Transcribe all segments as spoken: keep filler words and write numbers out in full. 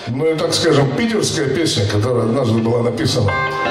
Ну и, так скажем, питерская песня, которая однажды была написана.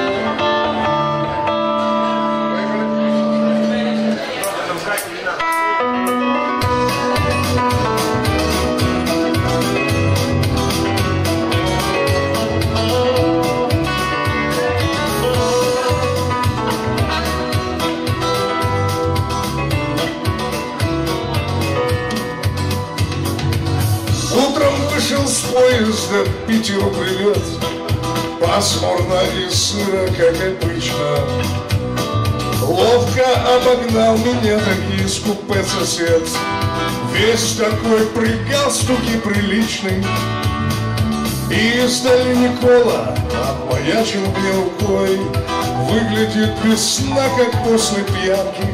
Вышел с поезда, к Питеру привет. Пасмурно и сыро, как обычно. Ловко обогнал меня таки с купе сосед. Весь такой при галстуке приличный. И издали Никола обмаячил мне рукой. Выглядит без сна, как после пьянки.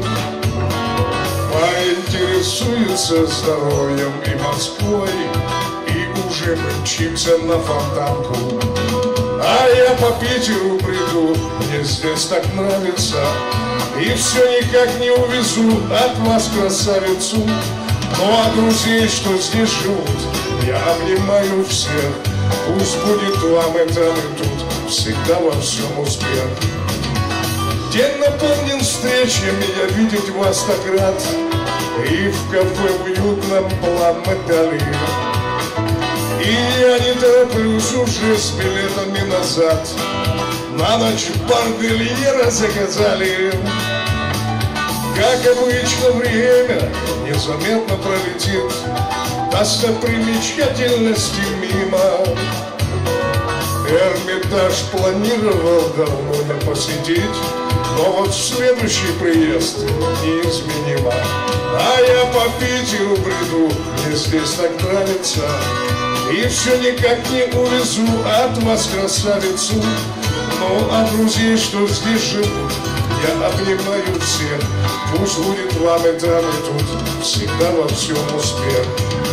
Поинтересуется здоровьем и Москвой. Уже мчимся на Фонтанку. А я по Питеру приду, мне здесь так нравится. И все никак не увезу от вас красавицу. Ну а друзей, что здесь живут, я обнимаю всех. Пусть будет вам и там, и тут всегда во всем успех. День наполнен встречами, я видеть вас так рад. И в кафе в уютном План-Металле. И я не тороплюсь уже с билетами назад. На ночь бордельера заказали. Как обычно, время незаметно пролетит. Достопримечательности мимо. Эрмитаж планировал давно не посетить, но вот следующий приезд неизменимо. А я по Питеру приду, мне здесь так нравится. И все никак не увезу от вас красавицу. Ну а друзей, что здесь живут, я обнимаю всех. Пусть будет вам и там, и тут всегда во всем успех.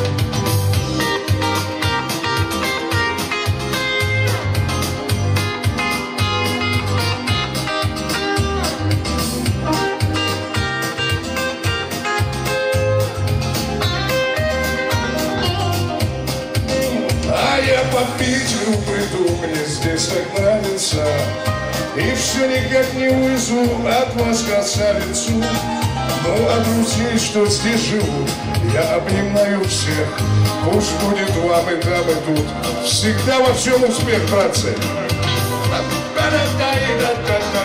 Я по Питеру приду, мне здесь так нравится. И все никак не увезу от вас красавицу. Ну а друзей, что здесь живут, я обнимаю всех. Пусть будет вам и там, и тут всегда во всем успех, братцы.